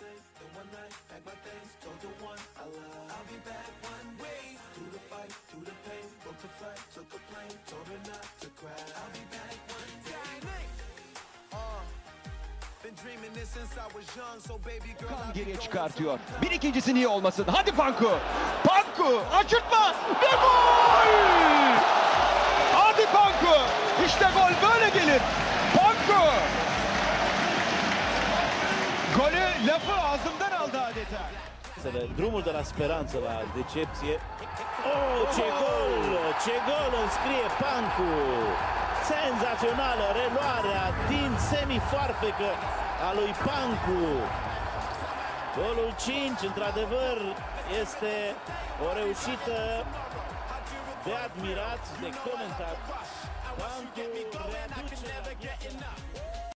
Kan geriye çıkartıyor. Bir ikincisi niye olmasın? Hadi Panku! Panku! Açırtma! Ve gol! Hadi Panku! İşte gol böyle gelir. Panku! Golü lafı ağzımdan aldı adeta. Drumul de la speranță, la decepție. Oh, ce gol îl scrie Pancu! Senzațională reluarea din semi-foarfecă a lui Pancu. Golul 5, într-adevăr, este o reușită de admirat, de comentat. Pancu readuce